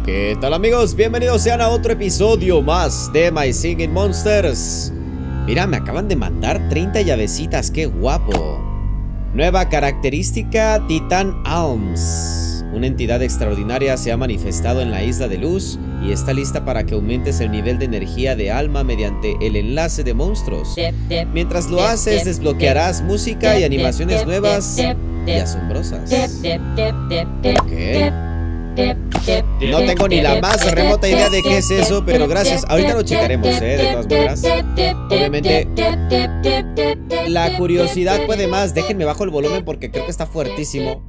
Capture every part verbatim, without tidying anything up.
¿Qué tal, amigos? Bienvenidos sean a otro episodio más de My Singing Monsters. Mira, me acaban de mandar treinta llavecitas, qué guapo. Nueva característica, Titan Alms. Una entidad extraordinaria se ha manifestado en la Isla de Luz y está lista para que aumentes el nivel de energía de alma mediante el enlace de monstruos. Mientras lo haces, desbloquearás música y animaciones nuevas y asombrosas. ¿Qué? No tengo ni la más remota idea de qué es eso, pero gracias. Ahorita lo checaremos, eh, de todas maneras. Obviamente la curiosidad puede más. Déjenme bajo el volumen porque creo que está fuertísimo.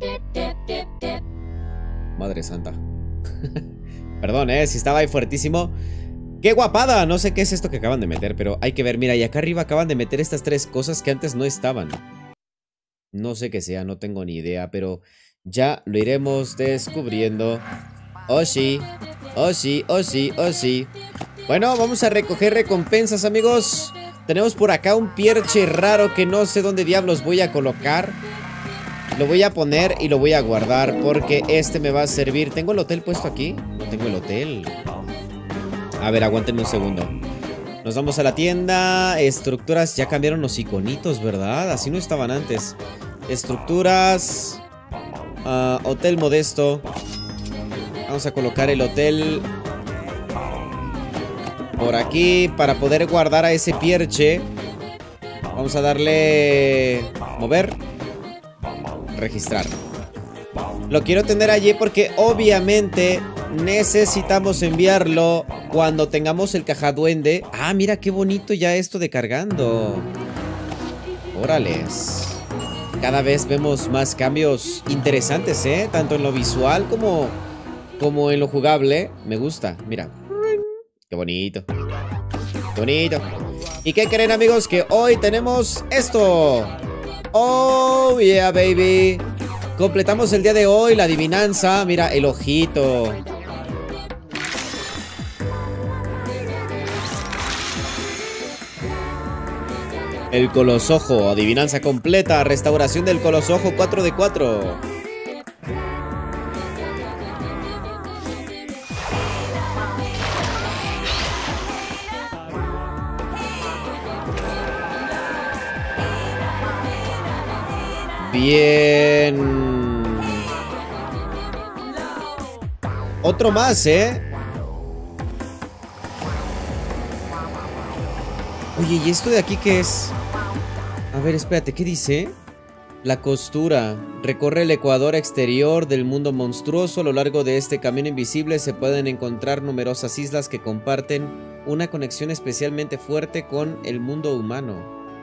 Madre santa. Perdón, eh, si estaba ahí fuertísimo. ¡Qué guapada! No sé qué es esto que acaban de meter, pero hay que ver. Mira, y acá arriba acaban de meter estas tres cosas que antes no estaban. No sé qué sea, no tengo ni idea, pero ya lo iremos descubriendo. Oh sí, oh sí, oh sí, oh sí. Bueno, vamos a recoger recompensas, amigos. Tenemos por acá un pierche raro que no sé dónde diablos voy a colocar. Lo voy a poner y lo voy a guardar porque este me va a servir. ¿Tengo el hotel puesto aquí? No tengo el hotel. A ver, aguántenme un segundo. Nos vamos a la tienda. Estructuras, ya cambiaron los iconitos, ¿verdad? Así no estaban antes. Estructuras. Uh, hotel modesto. Vamos a colocar el hotel por aquí para poder guardar a ese pierche. Vamos a darle mover, registrar. Lo quiero tener allí porque obviamente necesitamos enviarlo cuando tengamos el cajaduende. Ah, mira qué bonito ya esto de cargando. Órales. Cada vez vemos más cambios interesantes, ¿eh? Tanto en lo visual como, como en lo jugable. Me gusta, mira. Qué bonito. Qué bonito. ¿Y qué creen, amigos? Que hoy tenemos esto. Oh, yeah, baby. Completamos el día de hoy la adivinanza. Mira, el ojito. El colosojo, adivinanza completa, restauración del colosojo, cuatro de cuatro. Bien. Otro más, ¿eh? Oye, ¿y esto de aquí qué es? A ver, espérate, ¿qué dice? La costura. Recorre el ecuador exterior del mundo monstruoso. A lo largo de este camino invisible se pueden encontrar numerosas islas que comparten una conexión especialmente fuerte con el mundo humano.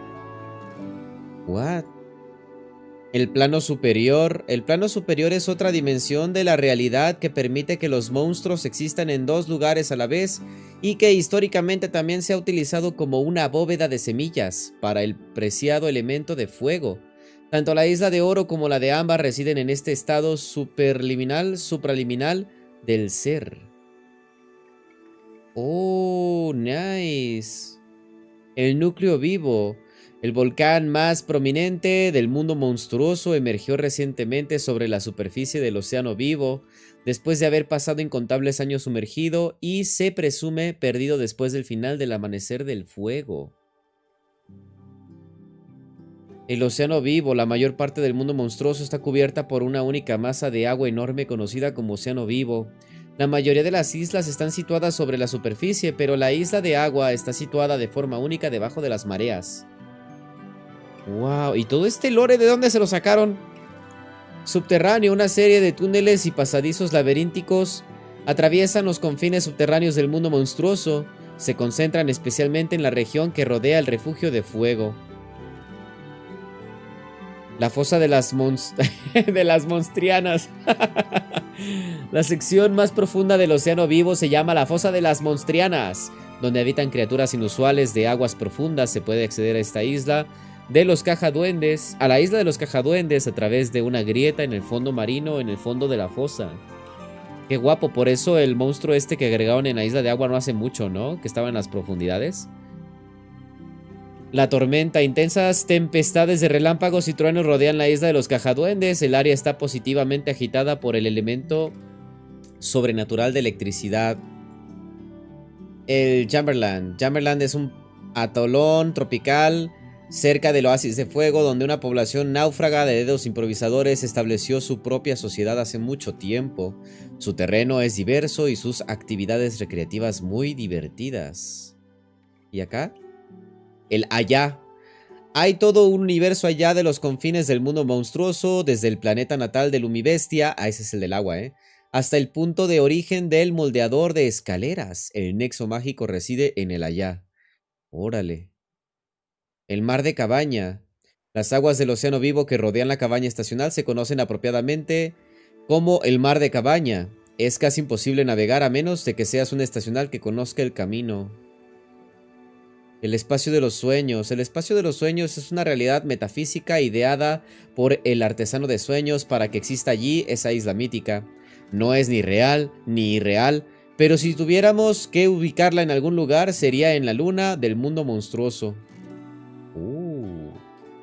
¿What? El plano superior. El plano superior es otra dimensión de la realidad que permite que los monstruos existan en dos lugares a la vez y que históricamente también se ha utilizado como una bóveda de semillas para el preciado elemento de fuego. Tanto la isla de oro como la de ámbar residen en este estado superliminal, supraliminal del ser. Oh, nice. El núcleo vivo. El volcán más prominente del mundo monstruoso emergió recientemente sobre la superficie del océano vivo, después de haber pasado incontables años sumergido y se presume perdido después del final del amanecer del fuego. El océano vivo, la mayor parte del mundo monstruoso, está cubierta por una única masa de agua enorme conocida como océano vivo. La mayoría de las islas están situadas sobre la superficie, pero la isla de agua está situada de forma única debajo de las mareas. Wow, ¿y todo este lore de dónde se lo sacaron? Subterráneo, una serie de túneles y pasadizos laberínticos atraviesan los confines subterráneos del mundo monstruoso. Se concentran especialmente en la región que rodea el refugio de fuego. La fosa de las, monst de las monstrianas. La sección más profunda del océano vivo se llama la fosa de las monstrianas, donde habitan criaturas inusuales de aguas profundas. Se puede acceder a esta isla de los cajaduendes, a la isla de los cajaduendes a través de una grieta en el fondo marino, en el fondo de la fosa. Qué guapo, por eso el monstruo este que agregaron en la isla de agua no hace mucho, ¿no? Que estaba en las profundidades. La tormenta, intensas tempestades de relámpagos y truenos rodean la isla de los cajaduendes. El área está positivamente agitada por el elemento sobrenatural de electricidad. El Jammerland. Jammerland es un atolón tropical cerca del oasis de fuego, donde una población náufraga de dedos improvisadores estableció su propia sociedad hace mucho tiempo. Su terreno es diverso y sus actividades recreativas muy divertidas. ¿Y acá? El allá. Hay todo un universo allá de los confines del mundo monstruoso, desde el planeta natal del Lumibestia, ah, ese es el del agua, ¿eh? Hasta el punto de origen del moldeador de escaleras. El nexo mágico reside en el allá. Órale. El mar de cabaña. Las aguas del océano vivo que rodean la cabaña estacional se conocen apropiadamente como el mar de cabaña. Es casi imposible navegar a menos de que seas un estacional que conozca el camino. El espacio de los sueños. El espacio de los sueños es una realidad metafísica ideada por el artesano de sueños para que exista allí esa isla mítica. No es ni real ni irreal, pero si tuviéramos que ubicarla en algún lugar sería en la luna del mundo monstruoso. Uh.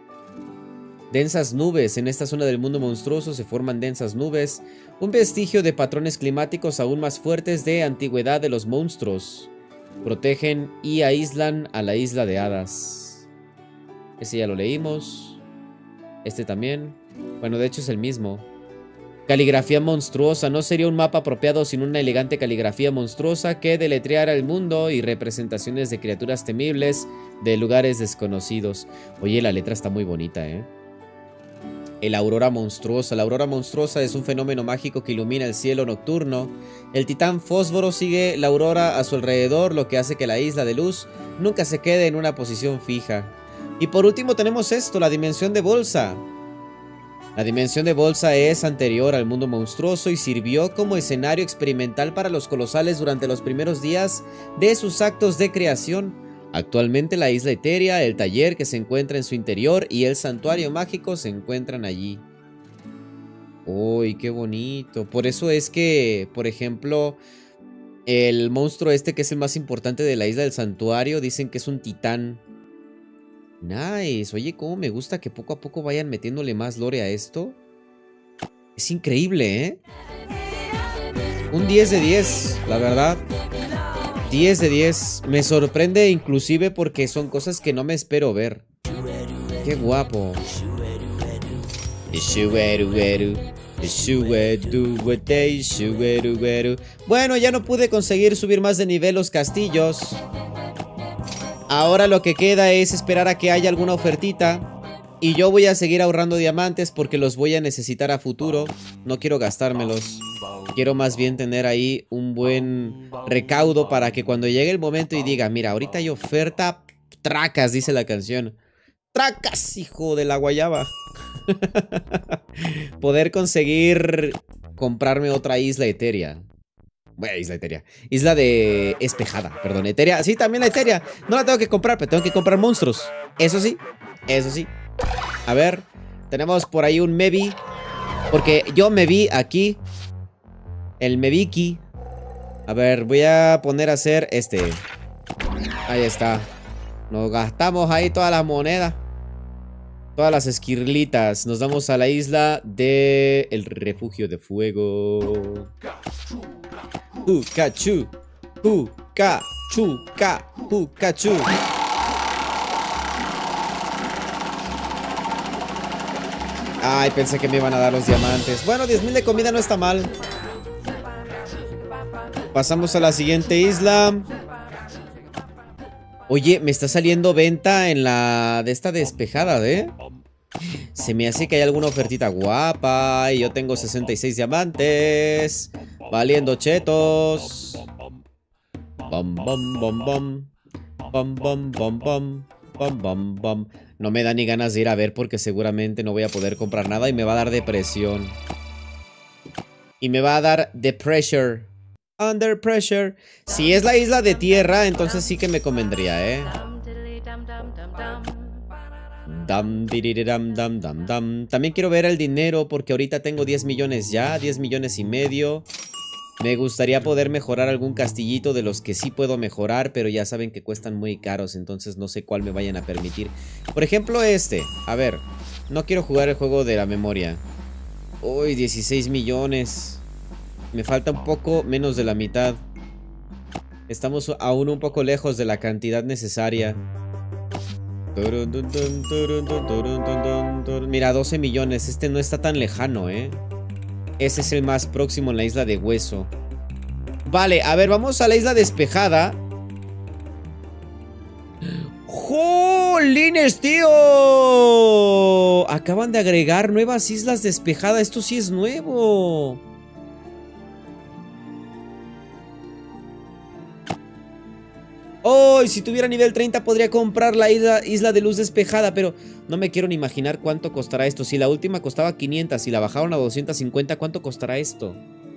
Densas nubes. En esta zona del mundo monstruoso se forman densas nubes, un vestigio de patrones climáticos aún más fuertes de antigüedad de los monstruos. Protegen y aíslan a la isla de hadas. Ese ya lo leímos. Este también. Bueno, de hecho es el mismo. Caligrafía monstruosa. No sería un mapa apropiado sin una elegante caligrafía monstruosa que deletreara el mundo y representaciones de criaturas temibles de lugares desconocidos. Oye, la letra está muy bonita, ¿eh? El aurora monstruosa. La aurora monstruosa es un fenómeno mágico que ilumina el cielo nocturno. El titán fósforo sigue la aurora a su alrededor, lo que hace que la isla de luz nunca se quede en una posición fija. Y por último tenemos esto, la dimensión de bolsa. La dimensión de bolsa es anterior al mundo monstruoso y sirvió como escenario experimental para los colosales durante los primeros días de sus actos de creación. Actualmente la isla etérea, el taller que se encuentra en su interior y el santuario mágico se encuentran allí. ¡Uy, qué bonito! Por eso es que, por ejemplo, el monstruo este que es el más importante de la isla del santuario, dicen que es un titán. Nice. Oye, cómo me gusta que poco a poco vayan metiéndole más lore a esto. Es increíble, ¿eh? Un diez de diez, la verdad. diez de diez. Me sorprende inclusive porque son cosas que no me espero ver. Qué guapo. Bueno, ya no pude conseguir subir más de nivel los castillos. Ahora lo que queda es esperar a que haya alguna ofertita. Y yo voy a seguir ahorrando diamantes porque los voy a necesitar a futuro. No quiero gastármelos. Quiero más bien tener ahí un buen recaudo para que cuando llegue el momento y diga, mira, ahorita hay oferta, tracas, dice la canción. Tracas, hijo de la guayaba. Poder conseguir comprarme otra isla etérea. Bueno, isla etérea. Isla de espejada, perdón, etérea. Sí, también la etérea. No la tengo que comprar, pero tengo que comprar monstruos. Eso sí, eso sí. A ver, tenemos por ahí un Mevi. Porque yo me vi aquí. El Meviki. A ver, voy a poner a hacer este. Ahí está. Nos gastamos ahí todas las monedas. Todas las esquirlitas. Nos vamos a la isla de el refugio de fuego. Pikachu. Pikachu. Pikachu. Ay, pensé que me iban a dar los diamantes. Bueno, diez mil de comida no está mal. Pasamos a la siguiente isla. Oye, me está saliendo venta en la de esta despejada, ¿eh? Se me hace que hay alguna ofertita guapa. Y yo tengo sesenta y seis diamantes. Valiendo chetos. Bom, bom, bom, bom. Bom, bom, bom, bom. Bom, bom, bom. No me da ni ganas de ir a ver porque seguramente no voy a poder comprar nada y me va a dar depresión. Y me va a dar the pressure. Under pressure. Si es la isla de tierra, entonces sí que me convendría, ¿eh? Dam, dam, dam, dam, dam. También quiero ver el dinero porque ahorita tengo diez millones ya, diez millones y medio. Me gustaría poder mejorar algún castillito de los que sí puedo mejorar, pero ya saben que cuestan muy caros, entonces no sé cuál me vayan a permitir. Por ejemplo este, a ver, no quiero jugar el juego de la memoria. Uy, dieciséis millones. Me falta un poco menos de la mitad. Estamos aún un poco lejos de la cantidad necesaria. Mira, doce millones. Este no está tan lejano, ¿eh? Ese es el más próximo en la isla de Hueso. Vale, a ver, vamos a la isla despejada. ¡Jolines, tío! Acaban de agregar nuevas islas despejadas. Esto sí es nuevo. Oh, si tuviera nivel treinta podría comprar la isla, isla de luz despejada, pero no me quiero ni imaginar cuánto costará esto. Si la última costaba quinientas y la bajaron a doscientas cincuenta, ¿cuánto costará esto?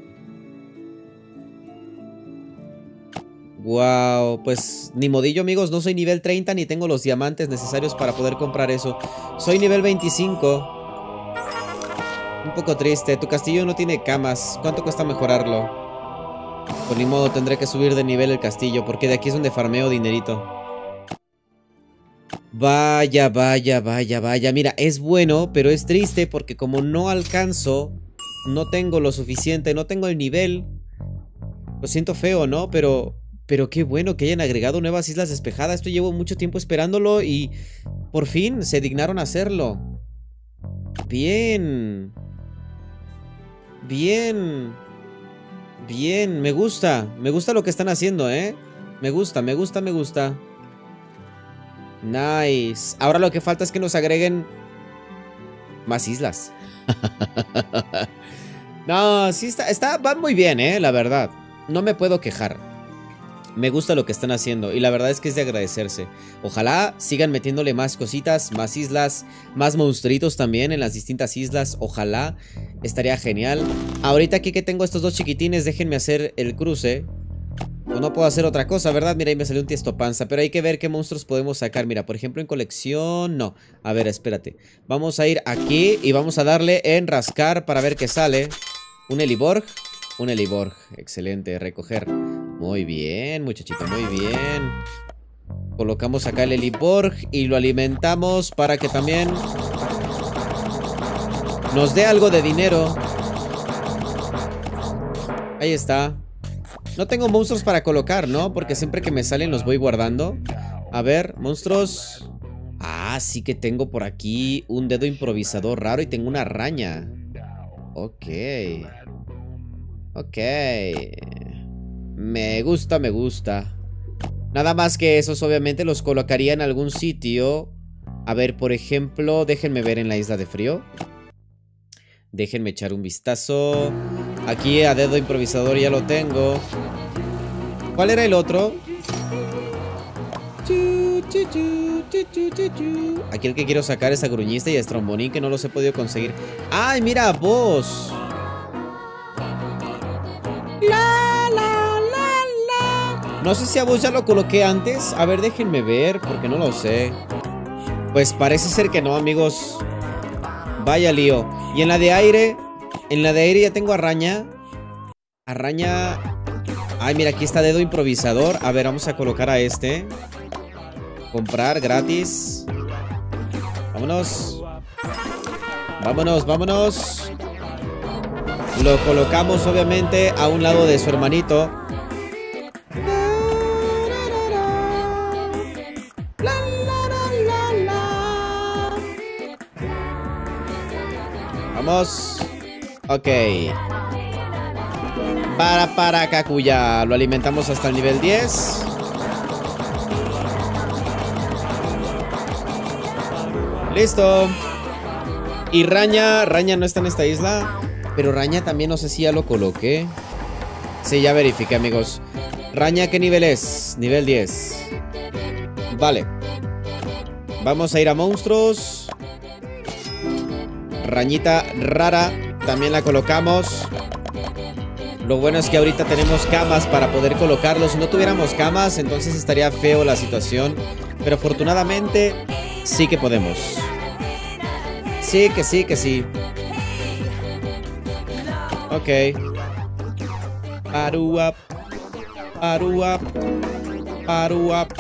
Wow, pues ni modillo, amigos. No soy nivel treinta ni tengo los diamantes necesarios para poder comprar eso. Soy nivel veinticinco. Un poco triste. Tu castillo no tiene camas. ¿Cuánto cuesta mejorarlo? Pues ni modo, tendré que subir de nivel el castillo, porque de aquí es donde farmeo dinerito. Vaya, vaya, vaya, vaya. Mira, es bueno, pero es triste porque como no alcanzo, no tengo lo suficiente, no tengo el nivel. Lo siento feo, ¿no? Pero, pero qué bueno que hayan agregado nuevas islas despejadas. Esto llevo mucho tiempo esperándolo y por fin se dignaron a hacerlo. Bien. Bien. Bien, me gusta. Me gusta lo que están haciendo, ¿eh? Me gusta, me gusta, me gusta. Nice. Ahora lo que falta es que nos agreguen más islas. No, sí está, está, van muy bien, ¿eh? La verdad. No me puedo quejar. Me gusta lo que están haciendo y la verdad es que es de agradecerse. Ojalá sigan metiéndole más cositas, más islas, más monstruitos también en las distintas islas. Ojalá, estaría genial. Ahorita aquí que tengo estos dos chiquitines, déjenme hacer el cruce. O no puedo hacer otra cosa, ¿verdad? Mira, ahí me salió un tiesto panza, pero hay que ver qué monstruos podemos sacar. Mira, por ejemplo, en colección, no. A ver, espérate. Vamos a ir aquí y vamos a darle en rascar para ver qué sale. Un Heliborg. Un Heliborg, excelente, recoger. Muy bien, muchachito, muy bien. Colocamos acá el Heliborg y lo alimentamos para que también nos dé algo de dinero. Ahí está. No tengo monstruos para colocar, ¿no? Porque siempre que me salen los voy guardando. A ver, monstruos. Ah, sí que tengo por aquí un dedo improvisador raro y tengo una araña. Ok. Ok. Me gusta, me gusta. Nada más que esos obviamente los colocaría en algún sitio. A ver, por ejemplo, déjenme ver en la isla de frío. Déjenme echar un vistazo. Aquí a dedo improvisador ya lo tengo. ¿Cuál era el otro? Aquí el que quiero sacar es a Gruñista y a Strombonín, que no los he podido conseguir. ¡Ay, mira, vos! La, la, la, la. No sé si a vos ya lo coloqué antes. A ver, déjenme ver, porque no lo sé. Pues parece ser que no, amigos. Vaya lío. Y en la de aire, en la de aire ya tengo araña. Araña. Ay, mira, aquí está dedo improvisador. A ver, vamos a colocar a este. Comprar gratis. Vámonos. Vámonos, vámonos. Lo colocamos obviamente a un lado de su hermanito. Vamos. Ok. Para, para, Kakuya. Lo alimentamos hasta el nivel diez. Listo. Y Raña. Raña no está en esta isla. Pero Raña también no sé si ya lo coloqué. Sí, ya verifiqué, amigos. Raña, ¿qué nivel es? Nivel diez. Vale. Vamos a ir a monstruos. Rañita rara. También la colocamos. Lo bueno es que ahorita tenemos camas para poder colocarlos. Si no tuviéramos camas, entonces estaría feo la situación. Pero afortunadamente sí que podemos. Sí, que sí, que sí. Ok. Paruap. Paruap. Paruap.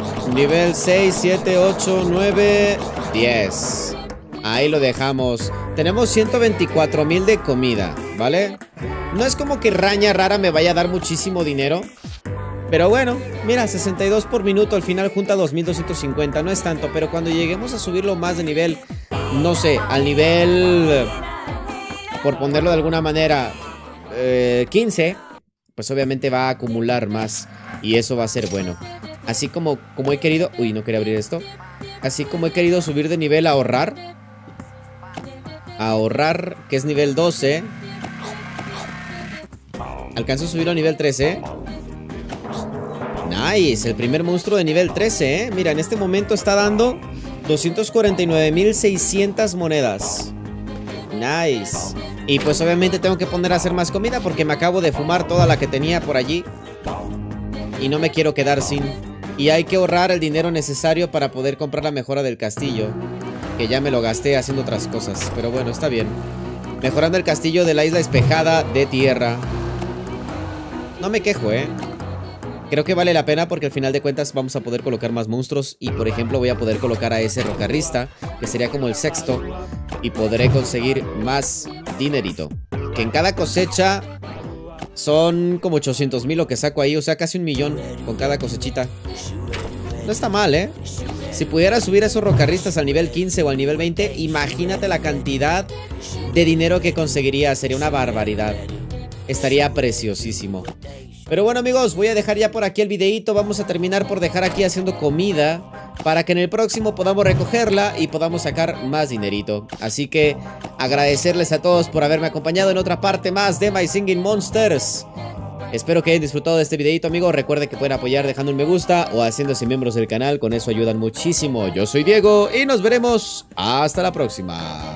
Nivel seis, siete, ocho, nueve, diez. Ahí lo dejamos. Tenemos ciento veinticuatro mil de comida, ¿vale? No es como que Raña Rara me vaya a dar muchísimo dinero, pero bueno, mira, sesenta y dos por minuto. Al final junta dos mil doscientos cincuenta. No es tanto, pero cuando lleguemos a subirlo más de nivel, no sé, al nivel, por ponerlo de alguna manera, eh, quince, pues obviamente va a acumular más. Y eso va a ser bueno. Así como, como he querido... Uy, no quería abrir esto. Así como he querido subir de nivel a ahorrar. A ahorrar, que es nivel doce. Alcanzo a subirlo a nivel trece. Nice, el primer monstruo de nivel trece, ¿eh? Mira, en este momento está dando doscientos cuarenta y nueve mil seiscientas monedas. Nice. Y pues obviamente tengo que poner a hacer más comida porque me acabo de fumar toda la que tenía por allí. Y no me quiero quedar sin. Y hay que ahorrar el dinero necesario para poder comprar la mejora del castillo, que ya me lo gasté haciendo otras cosas. Pero bueno, está bien. Mejorando el castillo de la isla despejada de tierra. No me quejo, ¿eh? Creo que vale la pena porque al final de cuentas vamos a poder colocar más monstruos. Y por ejemplo voy a poder colocar a ese rocarrista, que sería como el sexto. Y podré conseguir más dinerito. Que en cada cosecha son como ochocientos mil lo que saco ahí. O sea, casi un millón con cada cosechita. No está mal, ¿eh? Si pudiera subir a esos rocarristas al nivel quince o al nivel veinte, imagínate la cantidad de dinero que conseguiría. Sería una barbaridad. Estaría preciosísimo. Pero bueno, amigos, voy a dejar ya por aquí el videito. Vamos a terminar por dejar aquí haciendo comida para que en el próximo podamos recogerla y podamos sacar más dinerito. Así que agradecerles a todos por haberme acompañado en otra parte más de My Singing Monsters. Espero que hayan disfrutado de este videito, amigos. Recuerden que pueden apoyar dejando un me gusta o haciéndose miembros del canal. Con eso ayudan muchísimo. Yo soy Diego y nos veremos hasta la próxima.